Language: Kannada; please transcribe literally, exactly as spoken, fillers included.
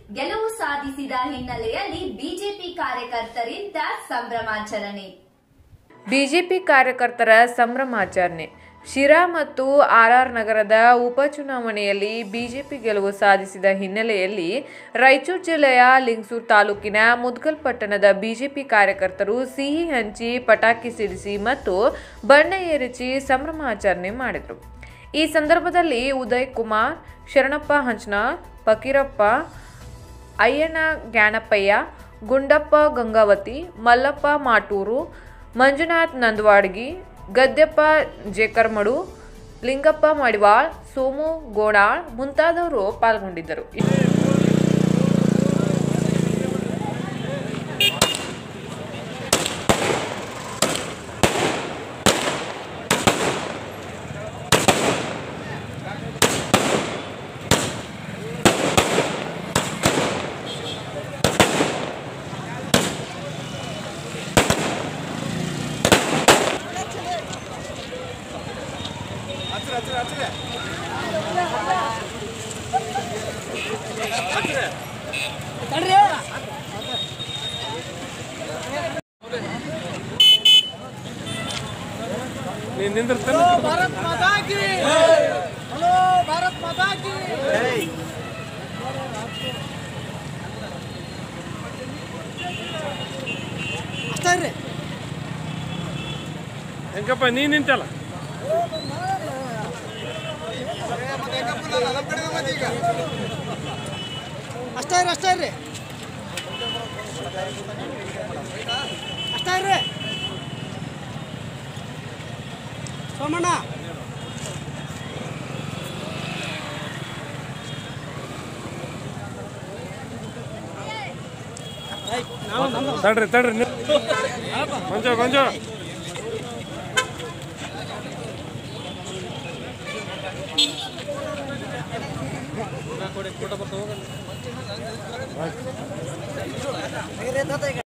ಗೆಲುವು ಸಾಧಿಸಿದ ಹಿನ್ನೆಲೆಯಲ್ಲಿ ಬಿಜೆಪಿ ಕಾರ್ಯಕರ್ತರಿಂದ ಸಂಭ್ರಮಾಚರಣೆ. ಬಿಜೆಪಿ ಕಾರ್ಯಕರ್ತರ ಸಂಭ್ರಮಾಚರಣೆ. ಶಿರಾ ಮತ್ತು ಆರ್ಆರ್ ನಗರದ ಉಪಚುನಾವಣೆಯಲ್ಲಿ ಬಿಜೆಪಿ ಗೆಲುವು ಸಾಧಿಸಿದ ಹಿನ್ನೆಲೆಯಲ್ಲಿ ರಾಯಚೂರು ಜಿಲ್ಲೆಯ ಲಿಂಗಸೂರು ತಾಲೂಕಿನ ಮುದ್ಗಲ್ ಪಟ್ಟಣದ ಬಿಜೆಪಿ ಕಾರ್ಯಕರ್ತರು ಸಿಹಿ ಹಂಚಿ, ಪಟಾಕಿ ಸಿಡಿಸಿ ಮತ್ತು ಬಣ್ಣ ಎರಚಿ ಸಂಭ್ರಮಾಚರಣೆ ಮಾಡಿದರು. ಈ ಸಂದರ್ಭದಲ್ಲಿ ಉದಯ್ ಕುಮಾರ್, ಶರಣಪ್ಪ ಹಂಚನಾಳ್, ಫಕೀರಪ್ಪ, ಅಯ್ಯಣ್ಣ ಜ್ಞಾನಪ್ಪಯ್ಯ, ಗುಂಡಪ್ಪ ಗಂಗಾವತಿ, ಮಲ್ಲಪ್ಪ ಮಾಟೂರು, ಮಂಜುನಾಥ್ ನಂದವಾಡಗಿ, ಗದ್ಯಪ್ಪ ಜೇಕರ್ಮಡು, ಲಿಂಗಪ್ಪ ಮಡಿವಾಳ್, ಸೋಮು ಗೋಡಾಳ್ ಮುಂತಾದವರು ಪಾಲ್ಗೊಂಡಿದ್ದರು. भारत माता की हेलो भारत माता की ಅಷ್ಟೇ ಹೆಂಗಪ್ಪ ನೀ ನಿಂತಲ್ಲ ಅಷ್ಟೇ ರೀ ಅಷ್ಟೇ ರೀ ಅಷ್ಟೇ ರೀ ಸೋಮಣ್ಣ ತಡ್ರಿ ತಡ್ರಿ ಕೊಂಚ ಕೊಂಚ ಕೊಡ ಬರ್ತಾ ಹೋಗಲ್ಲ